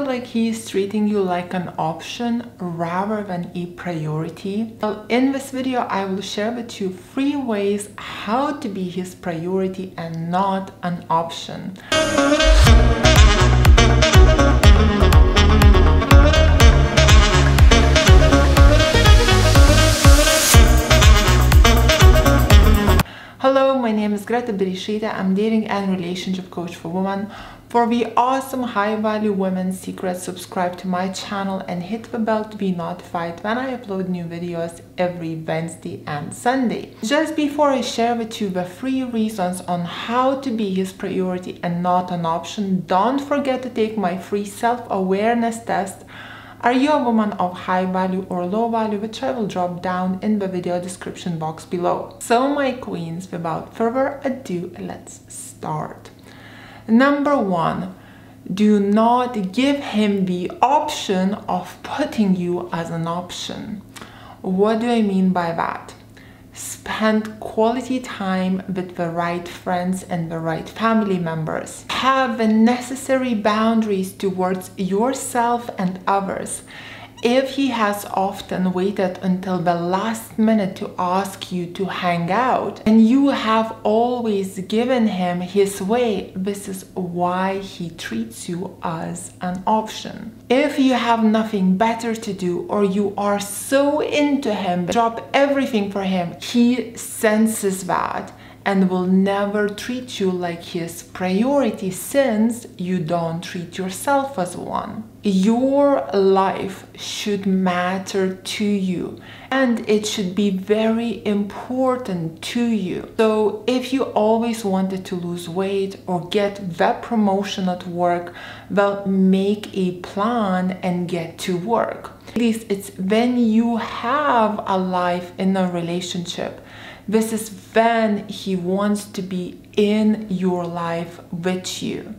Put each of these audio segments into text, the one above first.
feel like he's treating you like an option rather than a priority? Well, in this video, I will share with you 3 ways how to be his priority and not an option. Hello, my name is Greta Berishita. I'm dating and relationship coach for women. For the awesome high-value women secrets, subscribe to my channel and hit the bell to be notified when I upload new videos every Wednesday and Sunday. Just before I share with you the 3 reasons on how to be his priority and not an option, don't forget to take my free self-awareness test. Are you a woman of high value or low value, which I will drop down in the video description box below. So my queens, without further ado, let's start. Number 1, do not give him the option of putting you as an option. What do I mean by that? Spend quality time with the right friends and the right family members. Have the necessary boundaries towards yourself and others. If he has often waited until the last minute to ask you to hang out, and you have always given him his way, this is why he treats you as an option. If you have nothing better to do or you are so into him, drop everything for him, he senses that and will never treat you like his priority since you don't treat yourself as one. Your life should matter to you and it should be very important to you. So if you always wanted to lose weight or get that promotion at work, well, make a plan and get to work. At least it's when you have a life in a relationship. This is when he wants to be in your life with you.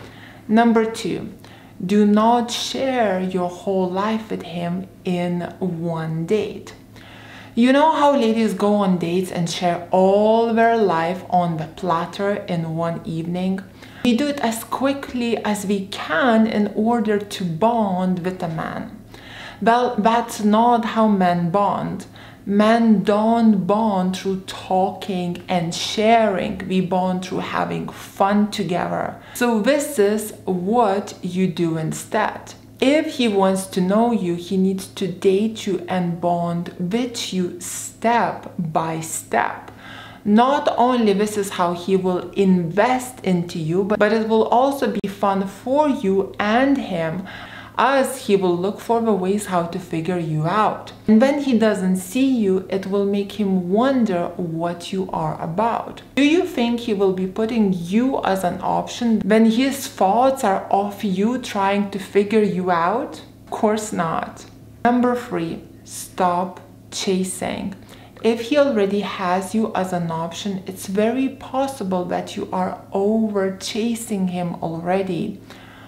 Number 2, do not share your whole life with him in one date. You know how ladies go on dates and share all their life on the platter in one evening? We do it as quickly as we can in order to bond with a man. Well, that's not how men bond. Men don't bond through talking and sharing. We bond through having fun together. So this is what you do instead. If he wants to know you, he needs to date you and bond with you step by step. Not only this is how he will invest into you, but it will also be fun for you and him, as he will look for the ways how to figure you out. And when he doesn't see you, it will make him wonder what you are about. Do you think he will be putting you as an option when his thoughts are of you trying to figure you out? Of course not. Number 3, stop chasing. If he already has you as an option, it's very possible that you are over chasing him already.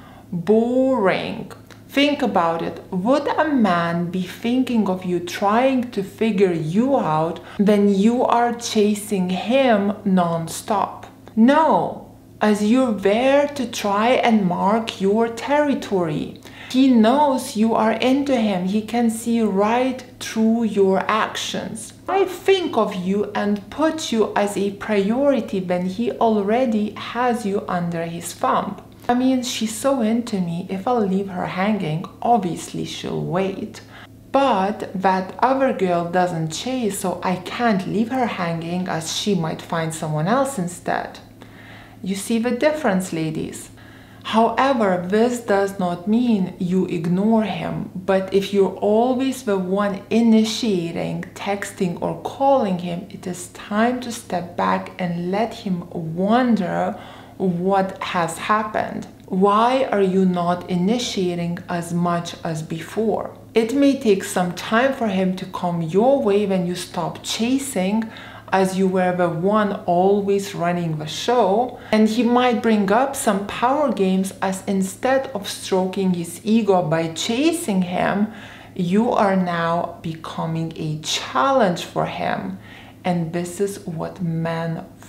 Boring. Think about it. Would a man be thinking of you trying to figure you out when you are chasing him non-stop? No, as you're there to try and mark your territory. He knows you are into him. He can see right through your actions. I think of you and put you as a priority when he already has you under his thumb. I mean, she's so into me, if I'll leave her hanging, obviously she'll wait. But that other girl doesn't chase, so I can't leave her hanging as she might find someone else instead. You see the difference, ladies? However, this does not mean you ignore him, but if you're always the one initiating, texting or calling him, it is time to step back and let him wonder what has happened. Why are you not initiating as much as before? It may take some time for him to come your way when you stop chasing, as you were the one always running the show, and he might bring up some power games, as instead of stroking his ego by chasing him, you are now becoming a challenge for him. And this is what men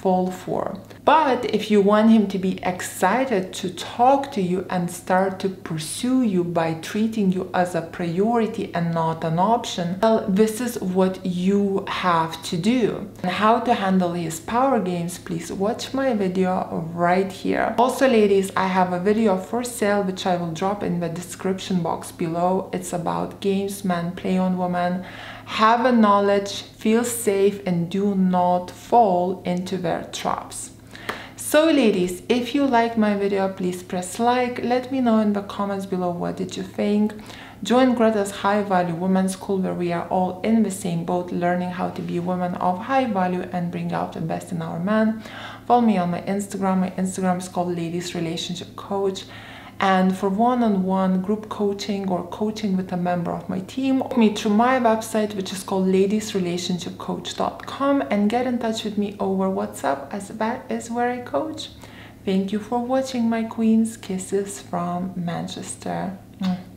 fall for. But if you want him to be excited to talk to you and start to pursue you by treating you as a priority and not an option, well, this is what you have to do. And how to handle his power games, please watch my video right here. Also, ladies, I have a video for sale which I will drop in the description box below. It's about games men play on women. Have a knowledge, feel safe, and do not fall into their traps. So ladies, if you like my video, please press like. Let me know in the comments below what did you think. Join Greta's High Value Women's School, where we are all in the same boat, learning how to be women of high value and bring out the best in our men. Follow me on my Instagram. My Instagram is called Ladies Relationship Coach. And for one-on-one group coaching or coaching with a member of my team, walk me through my website, which is called ladiesrelationshipcoach.com, and get in touch with me over WhatsApp, as that is where I coach. Thank you for watching, my queens. Kisses from Manchester.